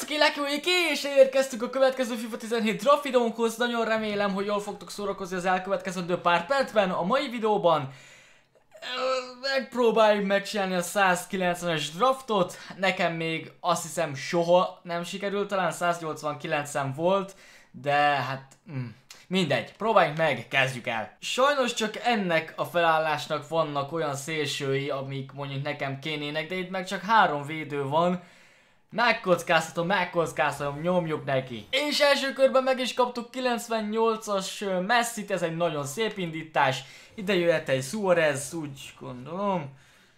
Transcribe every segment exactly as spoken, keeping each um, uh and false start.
Sziasztok, én Lucky vagyok, és érkeztünk a következő FIFA tizenhét draft videónkhoz. Nagyon remélem, hogy jól fogtok szórakozni az elkövetkezendő pár percben. A mai videóban megpróbáljuk megcsinálni a százkilencvenes draftot. Nekem még azt hiszem soha nem sikerült, talán száznyolcvankilencen volt, de hát mm, mindegy, próbáljuk meg, kezdjük el. Sajnos csak ennek a felállásnak vannak olyan szélsői, amik mondjuk nekem kénének, de itt meg csak három védő van. Megkockáztatom, megkockáztatom, nyomjuk neki. És első körben meg is kaptuk kilencvennyolcas Messit, ez egy nagyon szép indítás. Ide jöhet egy Suarez, úgy gondolom.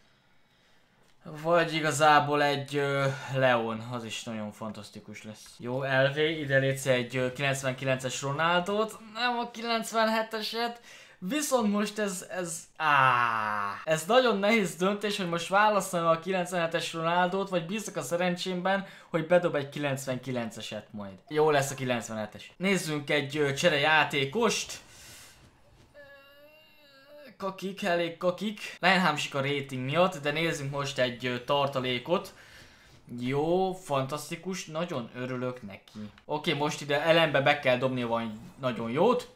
Vagy igazából egy uh, Leon, az is nagyon fantasztikus lesz. Jó, el vé, ide létsz egy uh, kilencvenkilences Ronaldot, nem a kilencvenheteset. Viszont most ez, ez, áh, ez nagyon nehéz döntés, hogy most válaszolom a kilencvenhetes Ronaldot, vagy bízok a szerencsémben, hogy bedob egy kilencvenkilenceset majd. Jó lesz a kilencvenhetes. Nézzünk egy uh, cserejátékost. Kakik, elég kakik. Lányhámsik a rating miatt, de nézzünk most egy uh, tartalékot. Jó, fantasztikus, nagyon örülök neki. Oké, okay, most ide ellenbe be kell dobni valami nagyon jót.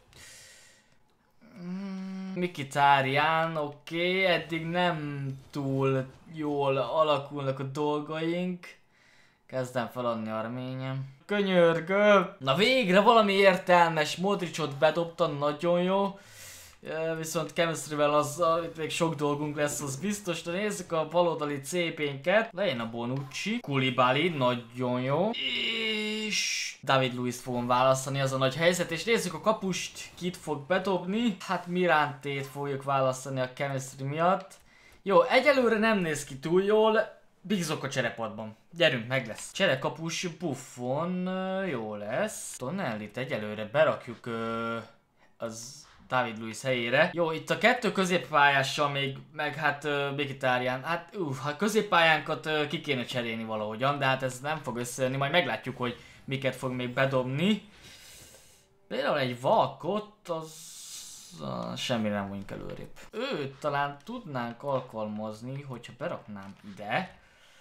Mkhitaryan, oké, okay, eddig nem túl jól alakulnak a dolgaink. Kezdem feladni Arményem. Könyörgöm! Na végre valami értelmes, Modricot bedobta, nagyon jó. Viszont chemistryvel azzal itt még sok dolgunk lesz, az biztos. De nézzük a baloldali cé pénket. Legyen a Bonucci. Koulibaly, nagyon jó. És David Luizt fogom választani, az a nagy helyzet. És nézzük a kapust, kit fog bedobni. Hát Mirantét fogjuk választani a chemistry miatt. Jó, egyelőre nem néz ki túl jól. Bízok a cserepadban. Gyerünk, meg lesz. Cserekapus Buffon, jó lesz. Tonellit egyelőre berakjuk az David Luiz helyére. Jó, itt a kettő középpályással még, meg hát uh, Mkhitaryan, hát uff, hát középpályánkat uh, ki kéne cserélni valahogyan, de hát ez nem fog összejönni, majd meglátjuk, hogy miket fog még bedobni. Például egy Valkot, az uh, semmi nem vagyunk előrébb. Őt talán tudnánk alkalmazni, hogyha beraknám ide.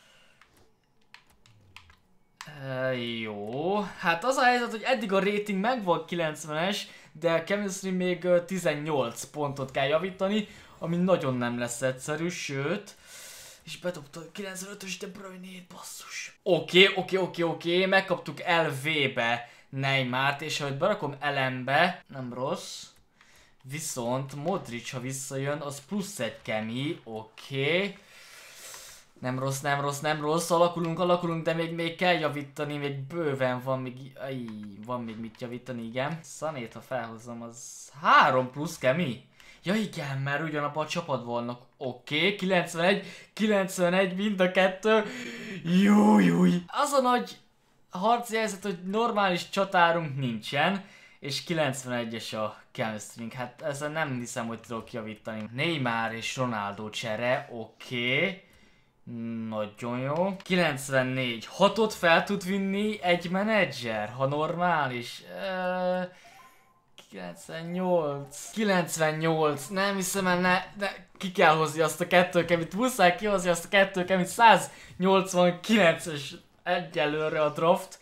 Uh, jó, hát az a helyzet, hogy eddig a rating megvan kilencvenes, de a chemistry még uh, tizennyolc pontot kell javítani, ami nagyon nem lesz egyszerű, sőt, és bedobta a kilencvenötös De Bruyne-t, basszus. Oké, oké, oké, oké, megkaptuk el vé-be Neymart, és ahogy berakom elembe, nem rossz. Viszont Modric, ha visszajön, az plusz egy kemi, oké. Nem rossz, nem rossz, nem rossz, alakulunk, alakulunk, de még, még kell javítani, még bőven van még, aj, van még mit javítani, igen. Sanét, ha felhozom, az három plusz kemi. Ja igen, mert ugyanabban a csapat vannak. Oké, okay, kilencvenegy, kilencvenegy, mind a kettő. Júj, júj. Az a nagy harci helyzet, hogy normális csatárunk nincsen, és kilencvenegyes a chemistry-nk. Hát ezen nem hiszem, hogy tudok javítani. Neymar és Ronaldo csere, oké. Okay. Nagyon jó. kilencvennégy. hatot fel tud vinni egy menedzser, ha normális. Uh, kilencvennyolc. kilencvennyolc. Nem hiszem el, ne, ne, ki kell hozni azt a kettő kemit. Muszáj kihozni azt a kettő kemit. száznyolcvankilences egyelőre a draft.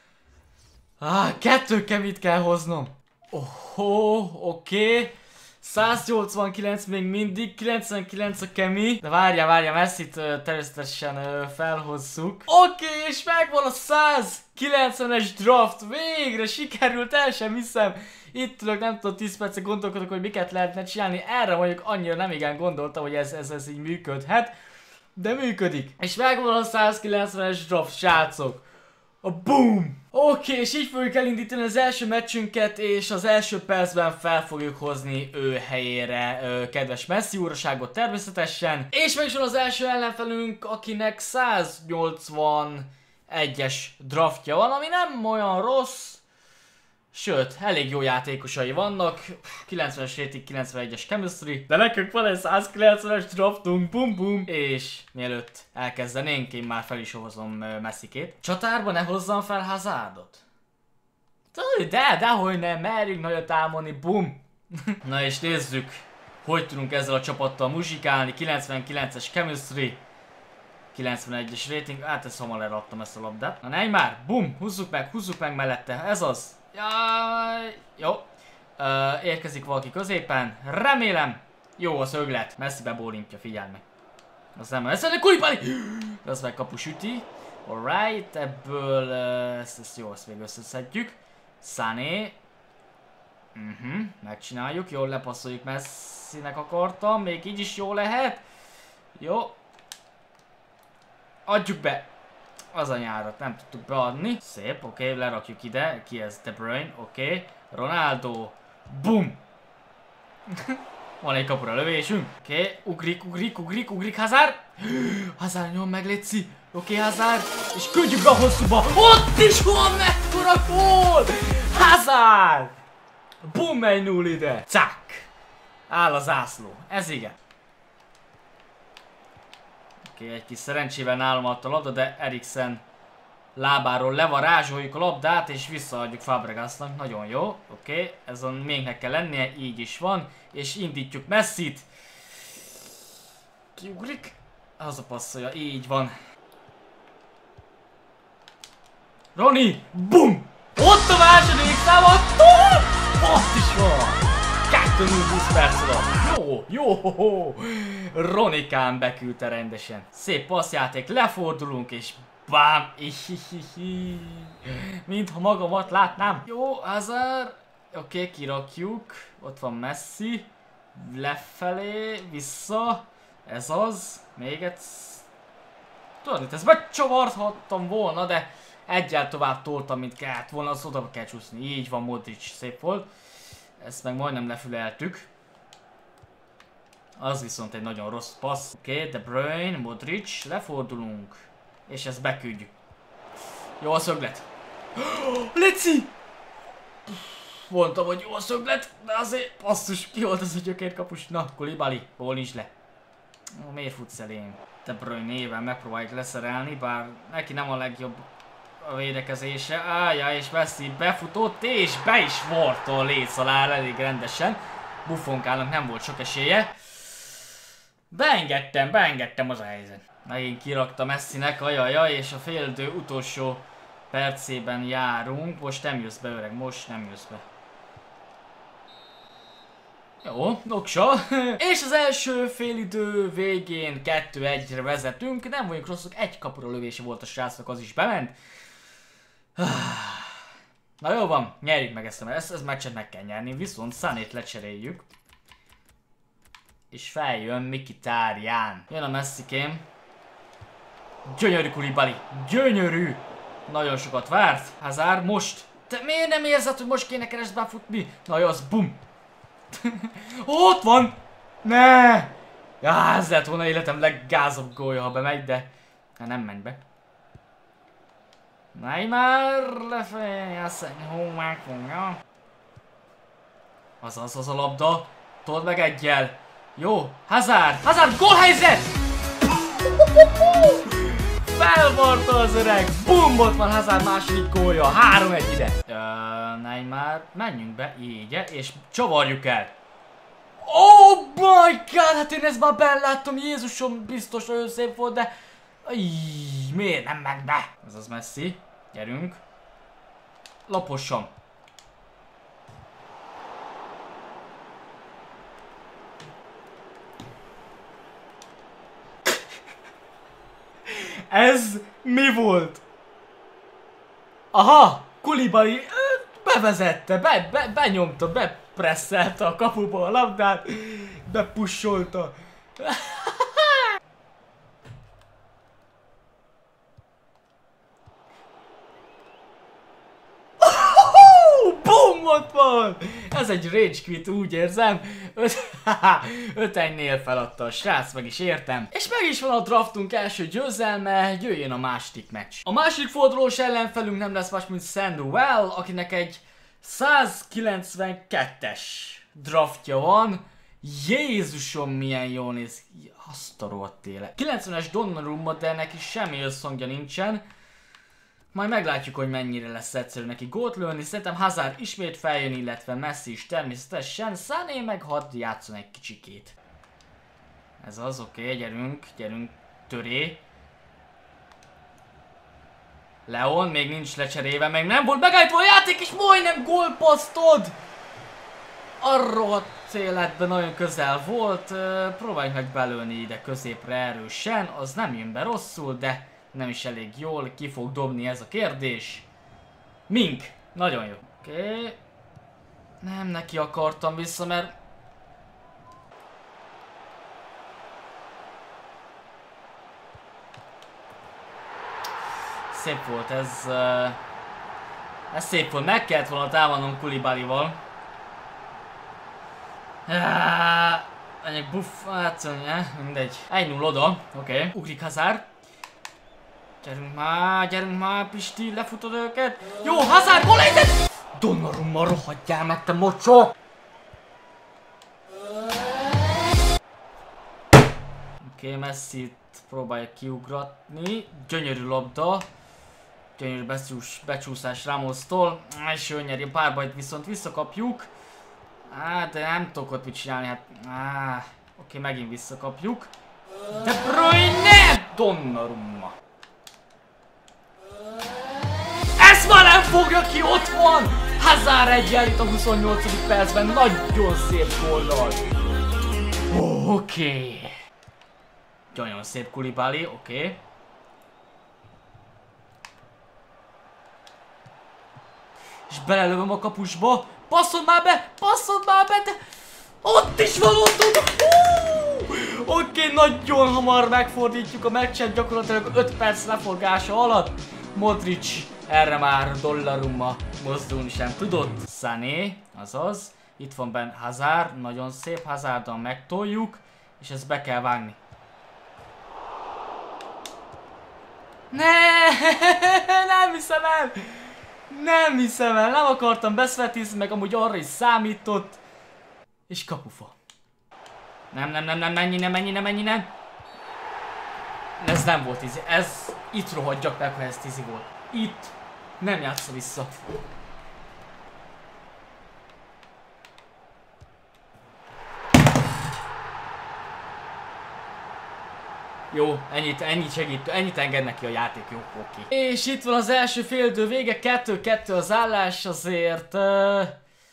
Ah, kettő kemit kell hoznom. Oh, oké. Okay. száznyolcvankilenc még mindig, kilencvenkilenc a kemi. De várja, várja, Messit uh, természetesen uh, felhozzuk. Oké, okay, és megvan a százkilencvenes draft. Végre sikerült, el sem hiszem. Itt tudok, nem tudom, tíz percet gondolkodok, hogy miket lehetne csinálni. Erre mondjuk annyira nem igen gondoltam, hogy ez, ez, ez így működhet. De működik. És megvan a százkilencvenes draft, srácok. A boom! Oké, okay, és így fogjuk elindítani az első meccsünket, és az első percben fel fogjuk hozni ő helyére ö, kedves Messi uraságot természetesen. És meg is van az első ellenfelünk, akinek száznyolcvanegyes draftja van, ami nem olyan rossz. Sőt, elég jó játékosai vannak, kilencvenes rating, kilencvenegyes chemistry, de nekünk van egy százkilencvenes draftunk, bum bum. És mielőtt elkezdenénk, én már fel is hozom Messikét. Csatárba ne hozzam fel Hazardot. De, dehogy nem, merjünk nagyot támadni, bum. Na és nézzük, hogy tudunk ezzel a csapattal muzsikálni, kilencvenkilences chemistry. kilencvenegyes rating, hát ezt hamar eladtam ezt a labdát. Na Neymar, bum, húzzuk meg, húzzuk meg mellette, ez az. Jaj, jó. Uh, érkezik valaki középen, remélem. Jó a szöglet, Messi bebólintja, figyelj meg. Az nem, ez a Koulibaly! Az meg kapus üti. Alright, ebből uh, ezt, ezt jó, ezt még összeszedjük. Sané. Uh-huh, megcsináljuk, jól lepasszoljuk, Messinek akartam, még így is jó lehet. Jó. Adjuk be. Az a nyárat nem tudtuk beadni. Szép, oké, okay, lerakjuk ide. Ki ez? De Bruyne, oké. Okay. Ronaldo. Bum! Van egy kapura lövésünk. Oké, okay. ugrik, ugrik, ugrik, ugrik, Hazard. Hazard nyom meg, létszi. Oké, okay, Hazard. És küldjük be a hosszúba. Ott is van mekkora gól! Hazard! Bum, egy null ide. Cák! Áll a zászló. Ez igen. Oké, okay, egy kis szerencsével nálam adta a labda, de Eriksen lábáról levarázsoljuk a labdát, és visszaadjuk Fabregasnak. Nagyon jó. Oké, okay, ezen mégnek kell lennie, így is van. És indítjuk Messit. Kiugrik. Hazapasszolja, így van. Roni! Bum! Ott a második számattól! Ott is van! kettő null húsz perc alatt. Jó, jó, Ronikán beküldte rendesen. Szép passzjáték, lefordulunk és bám! Mintha magamat látnám. Jó, Hazard. Oké, okay, kirakjuk. Ott van Messi. Lefelé, vissza. Ez az. Még egy... Tudod, itt ezt megcsavarhattam volna, de egyel tovább toltam, mint kellett volna, az oda kell csúszni. Így van, Modric, szép volt. Ezt meg majdnem lefüleltük. Az viszont egy nagyon rossz passz. Oké, okay, De Bruyne, Modric, lefordulunk. És ezt beküldjük. Jó a szöglet. Leci! Mondtam, hogy jó a szöglet, de azért basszus, ki volt az a gyökérkapus? Na, Koulibaly, bólincs le. Miért futsz elém? De Bruyne néven megpróbáljuk leszerelni, bár neki nem a legjobb a védekezése. Ájá, és Messi befutott, és be is vortol léc alá elég rendesen. Buffonkának nem volt sok esélye. Beengedtem, beengedtem az a helyzet. Megint kirakta Messinek, ajajaj, és a félidő utolsó percében járunk. Most nem jössz be, öreg, most nem jössz be. Jó, oksa. És az első félidő végén kettő egyre vezetünk. Nem vagyunk rosszok, egy kapura lövése volt a srácnak, az is bement. Na jó van, nyerjük meg ezt a ezt, ezt meccset meg kell nyerni, viszont Sanét lecseréljük. És feljön Mkhitaryan. Jön a Messikém. Gyönyörű Koulibaly, gyönyörű! Nagyon sokat várt. Hazard most. Te miért nem érzed, hogy most kéne keresztbe futni? Na jó, az bum! Ott van! Ne! Ja, ez lett volna életem leggázabb gólja, ha bemegy, de... Hát nem menj be. Neymar lefelé, azt hú, megfogja. Azaz, az a labda. Told meg egyel. Jó, Hazard! Hazard, gólhelyzet! Felvarta az öreg! Bum, ott van Hazard második gólja. három egy ide. Uh, Neymar, menjünk be, így, és csavarjuk el. Oh my god, hát én ezt már beláttam, Jézusom, biztos nagyon szép volt, de... Ijj, miért nem ment be? Ez az Messi, gyerünk. Laposan. Ez mi volt? Aha, Koulibaly bevezette, be, be, benyomta, bepresszelte a kapuba a labdát, bepussolta. Bum, ott van! Ez egy rage quit, úgy érzem. öt egynél feladta a srác, meg is értem. És meg is van a draftunk első győzelme, jöjjön a második meccs. A második fordulós ellenfelünk nem lesz más, mint Sandwell, akinek egy százkilencvenkettes draftja van. Jézusom, milyen jól néz ki. Azt a rohadt élet. kilencvenes Donnarumma, de neki semmi összhangja nincsen. Majd meglátjuk, hogy mennyire lesz egyszerű neki gólt lőni. Szerintem Hazard ismét feljön, illetve Messi is természetesen. Sané meg hadd játszon egy kicsikét. Ez az, oké, okay, gyerünk, gyerünk, töré. Leon még nincs lecserélve, meg nem volt megállítva a játék, és majdnem gólpasztod! A rohadt életben nagyon közel volt, próbáljuk meg belőni ide középre erősen, az nem jön be rosszul, de nem is elég jól, ki fog dobni ez a kérdés. Mink, nagyon jó. Oké. Okay. Nem neki akartam vissza, mert... Szép volt ez... Uh... Ez szép volt, meg kellett volna támadnom Koulibalyval. Ennyi buff, hát mindegy. egy null oda, oké. Okay. Ugrik Hazard. Gyerünk már, gyerünk már, Pisti, lefutod őket. Jó, Hazard, hol egyet? Donnarumma, rohadjál meg, te mocsó! Oké, okay, Messit próbálja kiugratni. Gyönyörű labda. Gyönyörű becsús, becsúszás Ramosztól. És ő nyeri a párbajt, viszont visszakapjuk. Á, de nem tudok ott mit csinálni, hát... Á, oké, okay, megint visszakapjuk. De Bruyne! Donnarumma! Ezt már nem fogja ki, ott van! Hazard egyenlít a huszonnyolcadik percben, nagyon szép góllal. Oh, oké. Okay. Nagyon szép Koulibaly, oké. Okay. És belelövöm a kapusba. Passzod már be! Passzod már be! De... Ott is van, ott ott! Oké, okay, nagyon hamar megfordítjuk a meccset, gyakorlatilag öt perc leforgása alatt. Modric erre már Donnarumma mozdulni sem tudott. Sané, azaz. Itt van benne Hazard, nagyon szép, Hazardon megtoljuk. És ezt be kell vágni. Ne, nem hiszem el! Nem hiszem el, nem akartam beszvetizni, meg amúgy arra is számított. És kapufa. Nem, nem, nem, nem, mennyi, nem, mennyi, nem, mennyi, nem. Ez nem volt ízi, ez itt rohadjak meg, ha ez tízi volt. Itt nem játsza vissza. Jó, ennyit, ennyit segít, ennyit enged neki a játék, jó, oké. Okay. És itt van az első félidő vége, kettő kettő az állás, azért... Uh...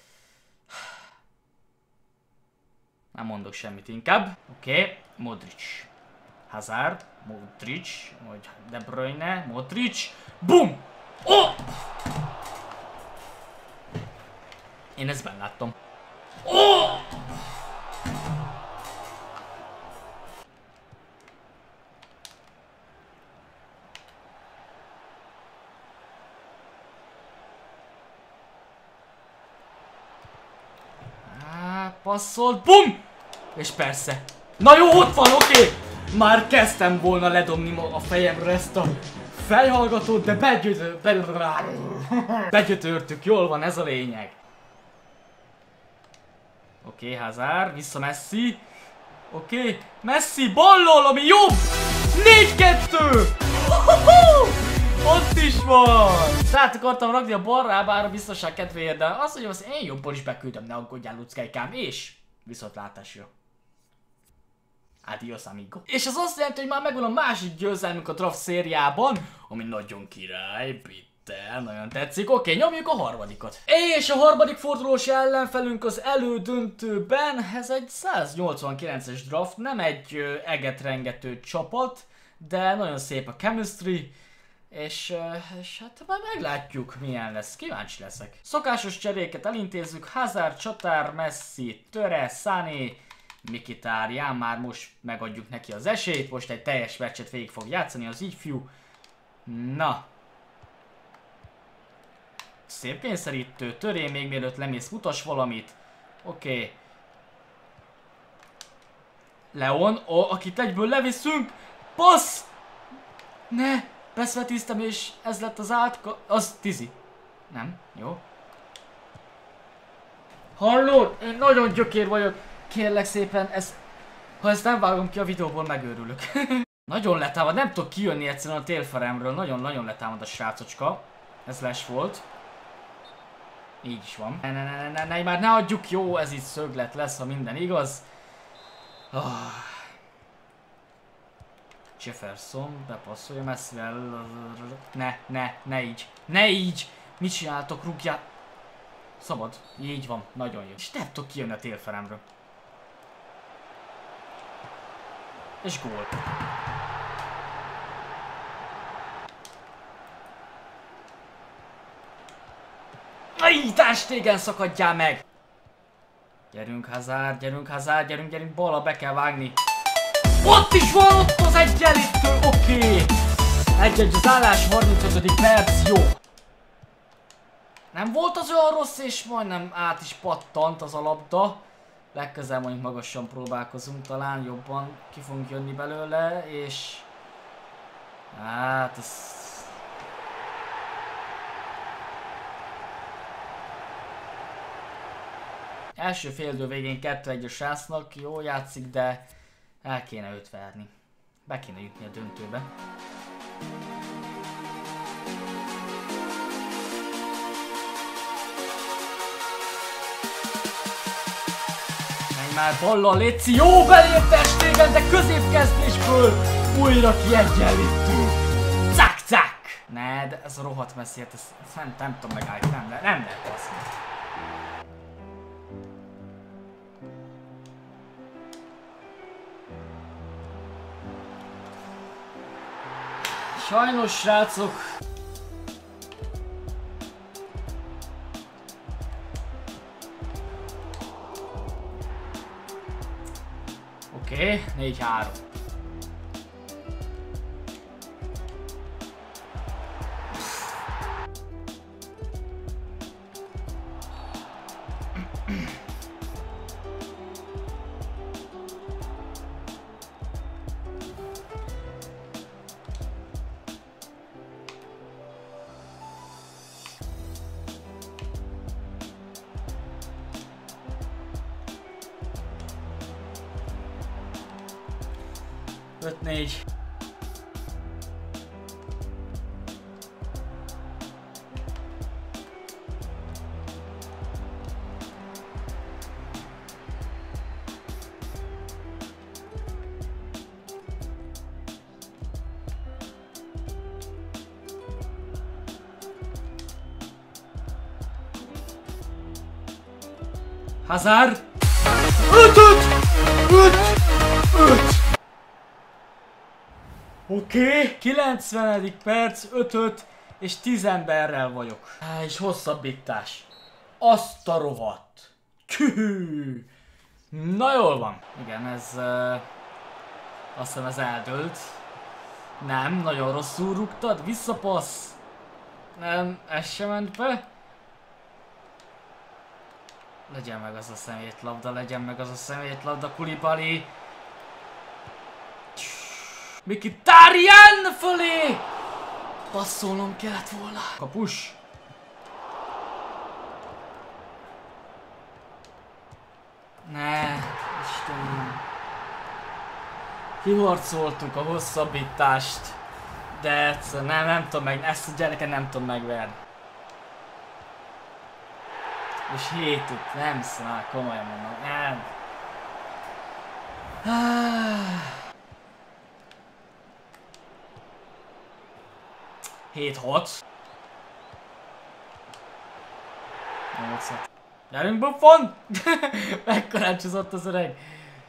Nem mondok semmit inkább. Oké, okay. Modric. Hazard, Modric, vagy De Bruyne, Modric. Bum! Oh! Én ezt benne láttam. Oh! Passzolt, bum! És persze. Na jó, ott van, oké! Okay. Már kezdtem volna ledobni a fejemre ezt a fejhallgatót, de begyötör... begyötörtük, jól van, ez a lényeg. Oké, okay, Hazard, vissza Messi. Oké, okay. Messi, ballol, ami jobb! négy kettő! Ott is van! Tehát akartam rakni a balra, bár a biztonság kedvéért, de azt mondja, hogy én jobban is beküldöm, ne aggódjál, Luckykám, és viszontlátásra. Adios, amigo. És az azt jelenti, hogy már megvan a másik győzelmünk a draft szériában, ami nagyon király, bitte, nagyon tetszik. Oké, okay, nyomjuk a harmadikat. És a harmadik fordulós ellenfelünk az elődöntőben, ez egy száznyolcvankilences draft, nem egy egetrengető csapat, de nagyon szép a chemistry. És, és hát már meglátjuk, milyen lesz. Kíváncsi leszek. Szokásos cseréket elintézzük. Hazard, Csatár, Messi, Töre, Sané, Mkhitaryan. Már most megadjuk neki az esélyt. Most egy teljes meccset végig fog játszani az ifjú. Na. Szép kényszerítő. Töré, még mielőtt lemész, mutas valamit. Oké. Okay. Leon, oh, akit egyből leviszünk. Passz! Ne! Beszvetíztem, és ez lett az átka... Az tizi. Nem? Jó. Hallod? Én nagyon gyökér vagyok. Kérlek szépen, ezt... Ha ezt nem vágom ki a videóból, megőrülök. Nagyon letámad, nem tudok kijönni egyszerűen a térfaremről. Nagyon-nagyon letámad a srácocska. Ez les volt. Így is van. Ne, ne, ne, ne, ne, már ne adjuk. Jó, ez itt szöglet lesz, ha minden igaz. Oh. Jefferson bepasszolja messzivel. Ne, ne, ne így. Ne így! Mit csináltok, rúgjál? Szabad. Így van, nagyon jó. És nem tudok kijönni a télferemről. És gól. Aj, Tástégen szakadjál meg! Gyerünk Hazard, gyerünk Hazard, gyerünk, gyerünk, balra be kell vágni. Ott is van, ott az egyenlítő, oké! Okay. Egy-egy az állás, harmincötödik perc, jó. Nem volt az olyan rossz, és majdnem át is pattant az a labda. Legközelebb mondjuk magasan próbálkozunk, talán jobban ki fogunk jönni belőle, és... Hát ez... Első félidő végén kettő egy a srácnak, jól játszik, de el kéne őt verni. Be kéne jutni a döntőbe. Menj már ballal, Léci! Jó, belép Testégen, de középkezdésből újra kiegyenlítünk! Cák, cák! Ne, de ez a rohadt messziért, ezt nem, nem tudom megállni, nem, nem, nem lehet baszni. Sajnos, srácok! Oké, okay, négy három. öt négy. Hazard! öt öt! öt öt! Oké, okay. kilencvenedik perc, öt öt, és tíz emberrel vagyok. Há, és hosszabbítás. Azt a rohadt. Kű. Na jól van. Igen, ez... Uh, azt hiszem ez eldőlt. Nem, nagyon rosszul rúgtad. Visszapassz. Nem, ez sem ment be. Legyen meg az a szemétlabda, legyen meg az a szemétlabda, Koulibaly. Mkhitaryan fölé! Passzolnom kellett volna. Kapus. Ne, Istenem. Kiharcoltuk a hosszabbítást. De egyszer nem, nem tudom meg, ezt a gyereket nem tudom megverni. És hét öt, nem szól, komolyan mondom, nem. hét hat. nyolc hat. Gyerünk, Buffon! Megkarácsozott az öreg.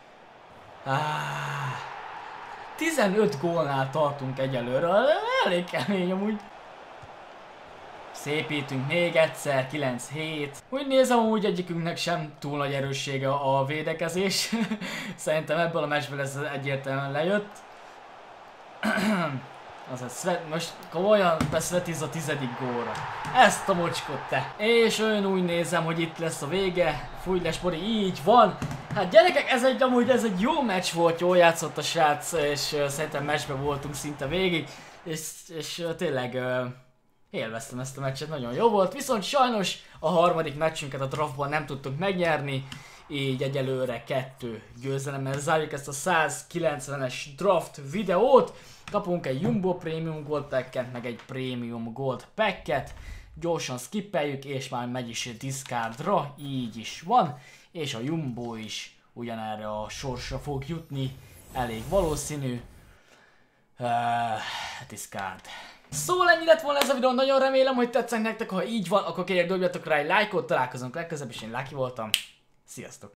tizenöt gólnál tartunk egyelőre, elég kemény amúgy. Szépítünk még egyszer, kilenc hét. Úgy nézem, amúgy egyikünknek sem túl nagy erőssége a védekezés. Szerintem ebből a meccsből ez egyértelműen lejött. Azaz, most komolyan beszvetiz a tizedik gólra. Ezt a mocskot te. És olyan úgy nézem, hogy itt lesz a vége. Fújj le, Spori, így van. Hát gyerekek, ez egy amúgy ez egy jó meccs volt, jól játszott a srác, és uh, szerintem meccsben voltunk szinte végig. És, és uh, tényleg uh, élveztem ezt a meccset, nagyon jó volt. Viszont sajnos a harmadik meccsünket a draftban nem tudtuk megnyerni. Így egyelőre kettő győzelemmel zárjuk ezt a százkilencvenes draft videót. Kapunk egy Jumbo Premium Gold Packet, meg egy Premium Gold Packet. Gyorsan skippeljük, és már megy is discardra, így is van. És a Jumbo is ugyanerre a sorsra fog jutni, elég valószínű. Uh, Discard. Szóval ennyi lett volna ez a videó, nagyon remélem, hogy tetszett nektek, ha így van, akkor kérjek dobjatok rá egy lájkot, találkozunk legközelebb, és én Lucky voltam. Sziasztok!